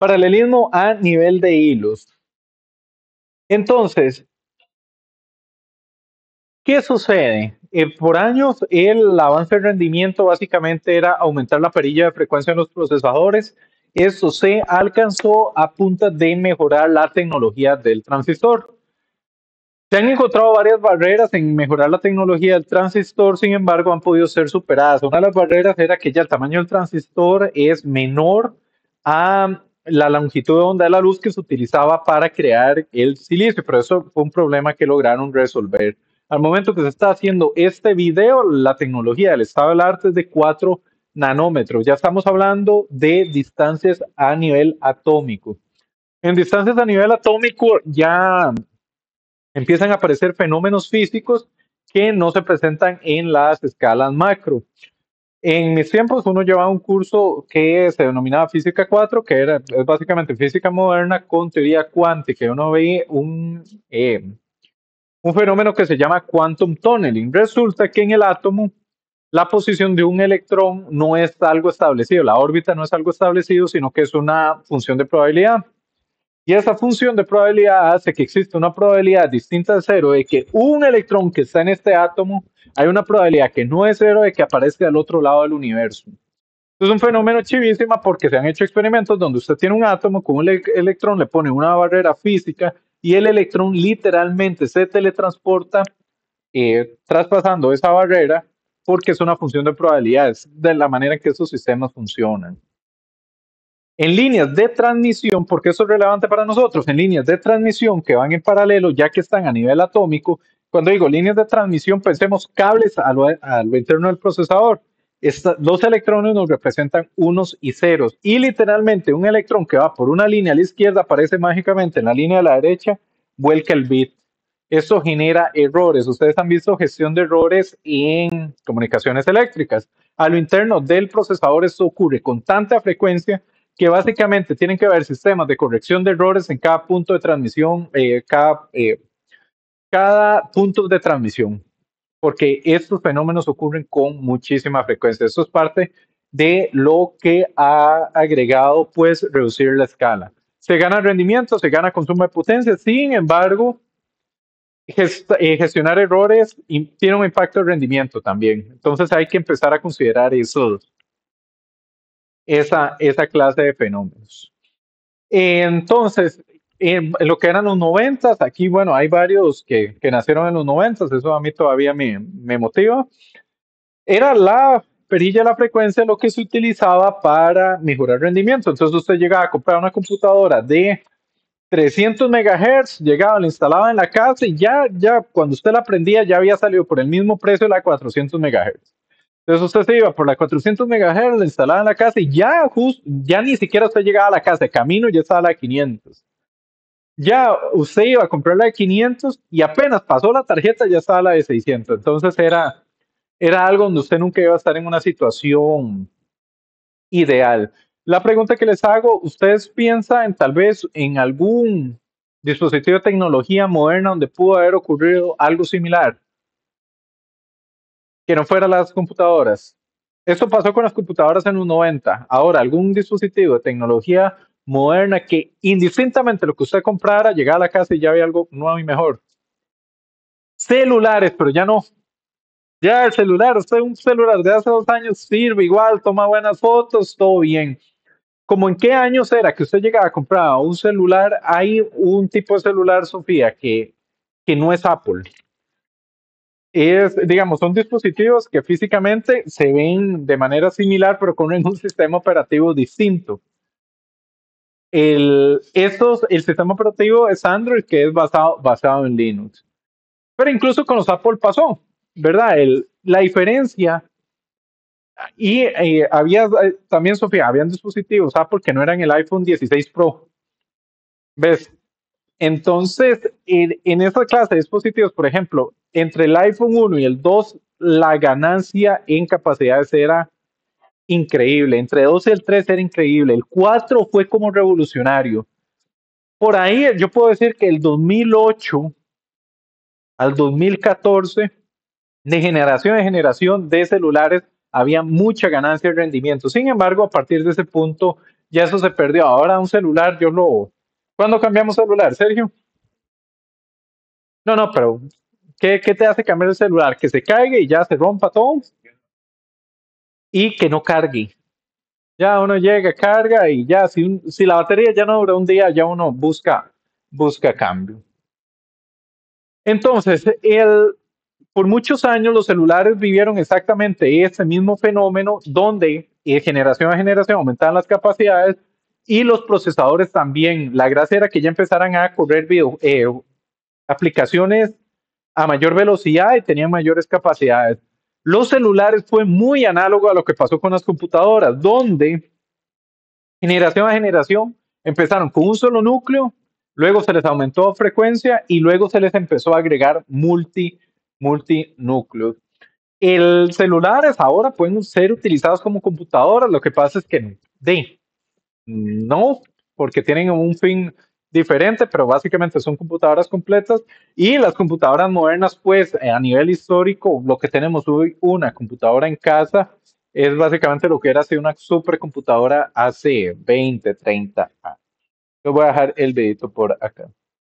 Paralelismo a nivel de hilos. Entonces, ¿qué sucede? Por años el avance de rendimiento básicamente era aumentar la perilla de frecuencia en los procesadores. Eso se alcanzó a punta de mejorar la tecnología del transistor. Se han encontrado varias barreras en mejorar la tecnología del transistor, sin embargo, han podido ser superadas. Una de las barreras era que ya el tamaño del transistor es menor a la longitud de onda de la luz que se utilizaba para crear el silicio, pero eso fue un problema que lograron resolver. Al momento que se está haciendo este video, la tecnología del estado del arte es de 4 nanómetros. Ya estamos hablando de distancias a nivel atómico. En distancias a nivel atómico ya empiezan a aparecer fenómenos físicos que no se presentan en las escalas macro. En mis tiempos uno llevaba un curso que se denominaba Física 4, que es básicamente física moderna con teoría cuántica. Uno ve un fenómeno que se llama quantum tunneling. Resulta que en el átomo la posición de un electrón no es algo establecido, la órbita no es algo establecido, sino que es una función de probabilidad. Y esa función de probabilidad hace que exista una probabilidad distinta de cero de que un electrón que está en este átomo, hay una probabilidad que no es cero de que aparezca al otro lado del universo. Es un fenómeno chivísima porque se han hecho experimentos donde usted tiene un átomo con un electrón, le pone una barrera física y el electrón literalmente se teletransporta traspasando esa barrera porque es una función de probabilidades de la manera en que esos sistemas funcionan. En líneas de transmisión, porque eso es relevante para nosotros, en líneas de transmisión que van en paralelo, ya que están a nivel atómico, cuando digo líneas de transmisión, pensemos cables a lo interno del procesador. Los electrones nos representan unos y ceros, y literalmente un electrón que va por una línea a la izquierda aparece mágicamente en la línea a la derecha, vuelca el bit. Eso genera errores. Ustedes han visto gestión de errores en comunicaciones eléctricas. A lo interno del procesador esto ocurre con tanta frecuencia que básicamente tienen que haber sistemas de corrección de errores en cada punto de transmisión, cada punto de transmisión, porque estos fenómenos ocurren con muchísima frecuencia. Esto es parte de lo que ha agregado, pues, reducir la escala. Se gana rendimiento, se gana consumo de potencia, sin embargo, gestionar errores tiene un impacto de rendimiento también. Entonces hay que empezar a considerar esa clase de fenómenos. Entonces, en lo que eran los noventas, aquí, bueno, hay varios que nacieron en los noventas, eso a mí todavía me motiva. Era la perilla de la frecuencia lo que se utilizaba para mejorar rendimiento. Entonces usted llegaba a comprar una computadora de 300 megahertz, llegaba, la instalaba en la casa y ya cuando usted la prendía ya había salido por el mismo precio de la 400 megahertz. Entonces usted se iba por la 400 megahertz, la instalaba en la casa y ya ni siquiera usted llegaba a la casa, de camino ya estaba la de 500. Ya usted iba a comprar la de 500 y apenas pasó la tarjeta ya estaba la de 600. Entonces era algo donde usted nunca iba a estar en una situación ideal. La pregunta que les hago, ¿ustedes piensan tal vez en algún dispositivo de tecnología moderna donde pudo haber ocurrido algo similar? Que no fuera las computadoras. Esto pasó con las computadoras en los 90. Ahora, algún dispositivo de tecnología moderna que indistintamente lo que usted comprara, llegaba a la casa y ya había algo nuevo y mejor. Celulares, pero ya no. Ya el celular, usted un celular de hace 2 años sirve igual, toma buenas fotos, todo bien. ¿Cómo en qué años era que usted llegaba a comprar un celular? Hay un tipo de celular, Sofía, que no es Apple. Digamos, son dispositivos que físicamente se ven de manera similar, pero con un sistema operativo distinto. El sistema operativo es Android, que es basado en Linux. Pero incluso con los Apple pasó, ¿verdad? La diferencia, y había también, Sofía, habían dispositivos Apple que no eran el iPhone 16 Pro. ¿Ves? Entonces, en esta clase de dispositivos, por ejemplo, entre el iPhone 1 y el 2, la ganancia en capacidades era increíble. Entre el 2 y el 3 era increíble. El 4 fue como revolucionario. Por ahí yo puedo decir que el 2008 al 2014, de generación en generación de celulares, había mucha ganancia de rendimiento. Sin embargo, a partir de ese punto ya eso se perdió. Ahora un celular, yo lo... ¿Cuándo cambiamos celular, Sergio? No, no, pero ¿qué te hace cambiar el celular? Que se caiga y ya se rompa todo y que no cargue. Ya uno llega, carga y ya, si la batería ya no dura un día, ya uno busca cambio. Entonces, por muchos años los celulares vivieron exactamente ese mismo fenómeno donde generación a generación aumentaban las capacidades y los procesadores también. La gracia era que ya empezaran a correr aplicaciones a mayor velocidad y tenían mayores capacidades. Los celulares fue muy análogo a lo que pasó con las computadoras, donde generación a generación empezaron con un solo núcleo, luego se les aumentó frecuencia y luego se les empezó a agregar multinúcleos. El celulares ahora pueden ser utilizados como computadoras, lo que pasa es que no, porque tienen un fin diferente, pero básicamente son computadoras completas y las computadoras modernas, pues a nivel histórico, lo que tenemos hoy, una computadora en casa, es básicamente lo que era así una supercomputadora hace 20, 30 años. Yo voy a dejar el dedito por acá.